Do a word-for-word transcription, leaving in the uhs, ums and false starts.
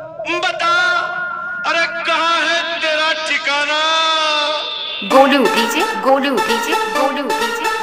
बता, अरे कहाँ है तेरा ठिकाना? Golu DJ, Golu DJ, Golu DJ.